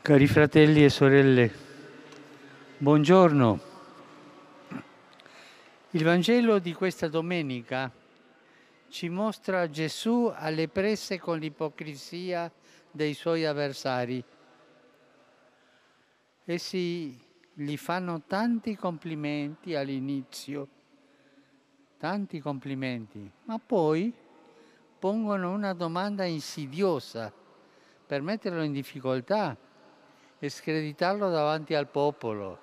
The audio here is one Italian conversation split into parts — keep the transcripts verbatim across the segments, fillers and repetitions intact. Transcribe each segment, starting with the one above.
Cari fratelli e sorelle, buongiorno. Il Vangelo di questa domenica ci mostra Gesù alle prese con l'ipocrisia dei suoi avversari. Essi gli fanno tanti complimenti all'inizio, tanti complimenti, ma poi pongono una domanda insidiosa per metterlo in difficoltà e screditarlo davanti al popolo.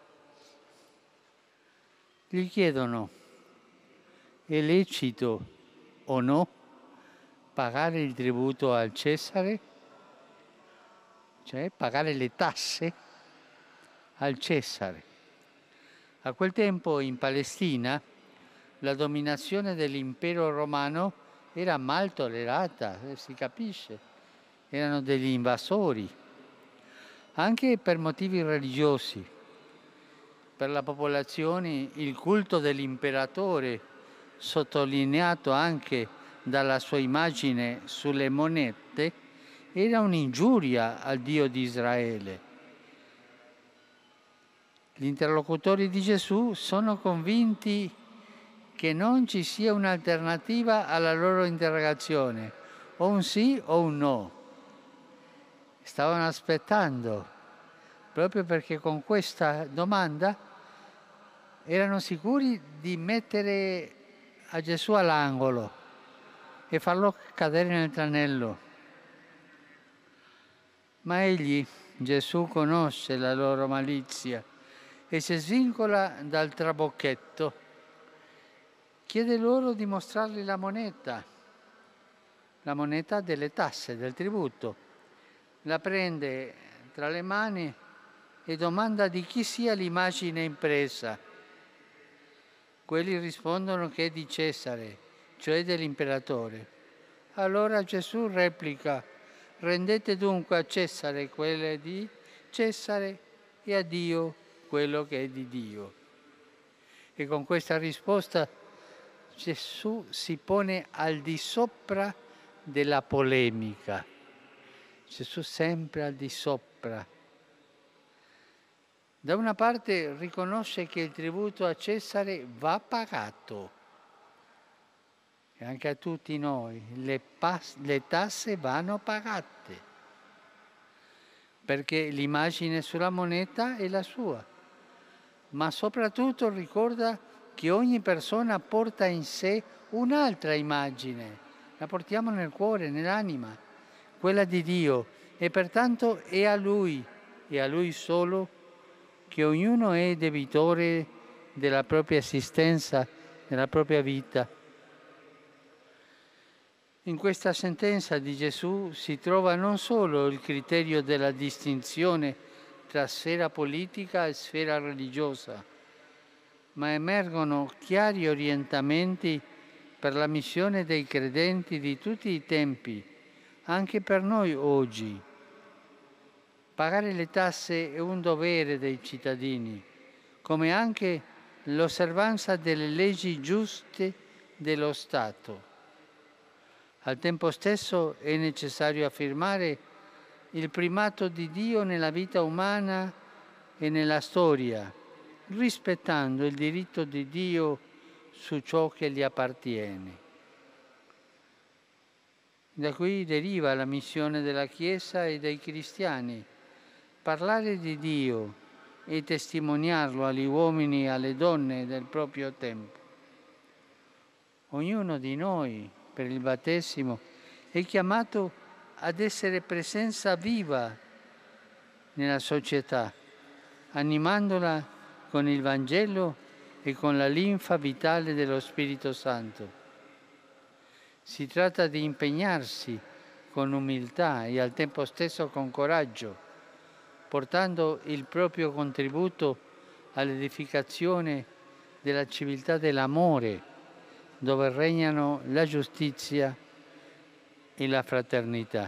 Gli chiedono: è lecito o no pagare il tributo al Cesare? Cioè pagare le tasse al Cesare. A quel tempo in Palestina la dominazione dell'impero romano era mal tollerata, si capisce, erano degli invasori, anche per motivi religiosi. Per la popolazione il culto dell'imperatore, sottolineato anche dalla sua immagine sulle monete, era un'ingiuria al Dio di Israele. Gli interlocutori di Gesù sono convinti che non ci sia un'alternativa alla loro interrogazione, o un sì o un no. Stavano aspettando, proprio perché con questa domanda erano sicuri di mettere a Gesù all'angolo e farlo cadere nel tranello. Ma egli, Gesù, conosce la loro malizia e si svincola dal trabocchetto. Chiede loro di mostrargli la moneta, la moneta delle tasse, del tributo. La prende tra le mani e domanda di chi sia l'immagine impresa. Quelli rispondono che è di Cesare, cioè dell'imperatore. Allora Gesù replica: rendete dunque a Cesare quello di Cesare e a Dio quello che è di Dio. E con questa risposta Gesù si pone al di sopra della polemica. Gesù sempre al di sopra. Da una parte riconosce che il tributo a Cesare va pagato, e anche a tutti noi le, pas- le tasse vanno pagate, perché l'immagine sulla moneta è la sua, ma soprattutto ricorda che ogni persona porta in sé un'altra immagine, la portiamo nel cuore, nell'anima, quella di Dio, e pertanto è a Lui, e a Lui solo, che ognuno è debitore della propria esistenza, della propria vita. In questa sentenza di Gesù si trova non solo il criterio della distinzione tra sfera politica e sfera religiosa, ma emergono chiari orientamenti per la missione dei credenti di tutti i tempi, anche per noi oggi. Pagare le tasse è un dovere dei cittadini, come anche l'osservanza delle leggi giuste dello Stato. Al tempo stesso è necessario affermare il primato di Dio nella vita umana e nella storia, rispettando il diritto di Dio su ciò che gli appartiene. Da qui deriva la missione della Chiesa e dei cristiani: parlare di Dio e testimoniarlo agli uomini e alle donne del proprio tempo. Ognuno di noi, per il battesimo, è chiamato ad essere presenza viva nella società, animandola con il Vangelo e con la linfa vitale dello Spirito Santo. Si tratta di impegnarsi con umiltà e al tempo stesso con coraggio, portando il proprio contributo all'edificazione della civiltà dell'amore, dove regnano la giustizia e la fraternità.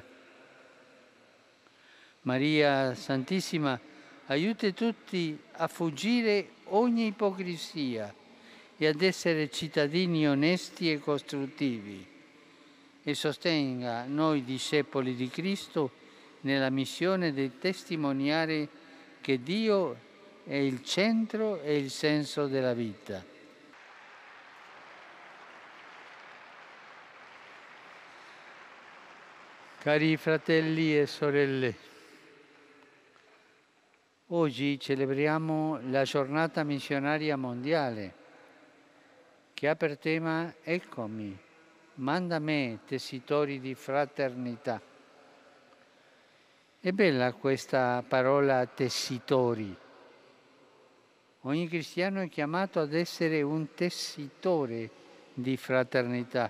Maria Santissima aiuti tutti a fuggire ogni ipocrisia e ad essere cittadini onesti e costruttivi, e sostenga noi discepoli di Cristo nella missione di testimoniare che Dio è il centro e il senso della vita. Cari fratelli e sorelle, oggi celebriamo la giornata missionaria mondiale che ha per tema Eccomi, manda me, tessitori di fraternità. È bella questa parola tessitori. Ogni cristiano è chiamato ad essere un tessitore di fraternità.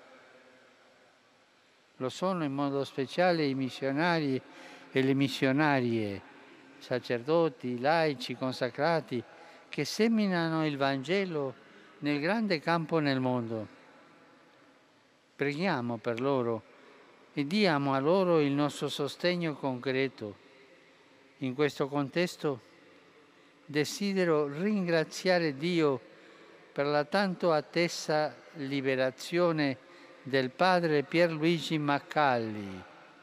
Lo sono in modo speciale i missionari e le missionarie, sacerdoti, laici, consacrati, che seminano il Vangelo nel grande campo nel mondo. Preghiamo per loro e diamo a loro il nostro sostegno concreto. In questo contesto desidero ringraziare Dio per la tanto attesa liberazione del padre Pierluigi Maccalli.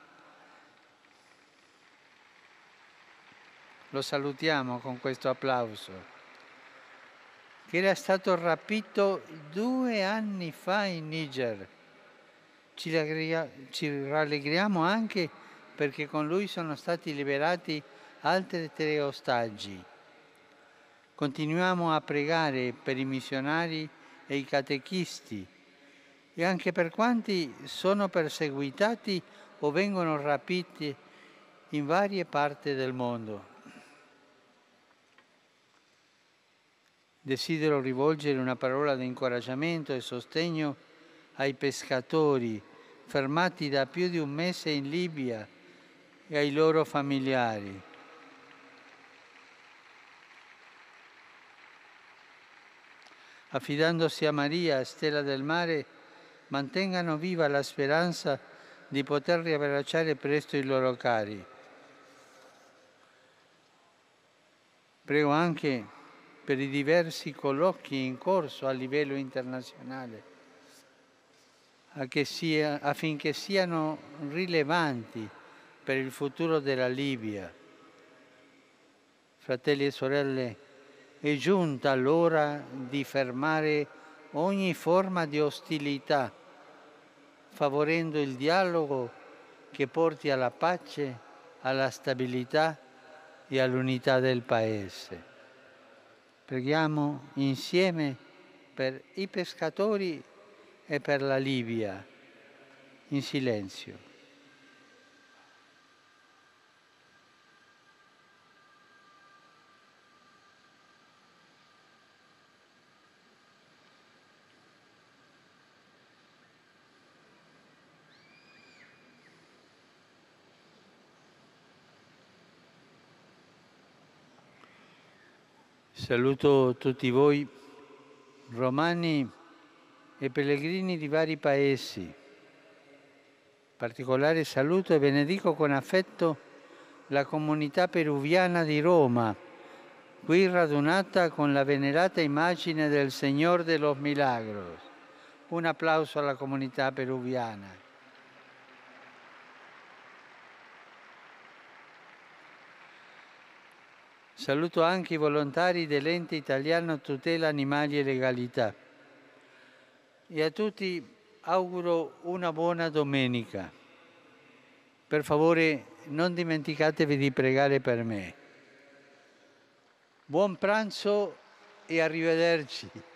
Lo salutiamo con questo applauso, che era stato rapito due anni fa in Niger. Ci rallegriamo anche perché con lui sono stati liberati altri tre ostaggi. Continuiamo a pregare per i missionari e i catechisti e anche per quanti sono perseguitati o vengono rapiti in varie parti del mondo. Desidero rivolgere una parola di incoraggiamento e sostegno ai pescatori fermati da più di un mese in Libia e ai loro familiari. Affidandosi a Maria, stella del mare, mantengano viva la speranza di poter riabbracciare presto i loro cari. Prego anche per i diversi colloqui in corso a livello internazionale, sia, affinché siano rilevanti per il futuro della Libia. Fratelli e sorelle, è giunta l'ora di fermare ogni forma di ostilità, favorendo il dialogo che porti alla pace, alla stabilità e all'unità del Paese. Preghiamo insieme per i pescatori e per la Libia, in silenzio. Saluto tutti voi, romani e pellegrini di vari paesi. Particolare saluto e benedico con affetto la comunità peruviana di Roma, qui radunata con la venerata immagine del Señor de los Milagros. Un applauso alla comunità peruviana. Saluto anche i volontari dell'ente italiano Tutela Animali e Legalità. E a tutti auguro una buona domenica. Per favore non dimenticatevi di pregare per me. Buon pranzo e arrivederci.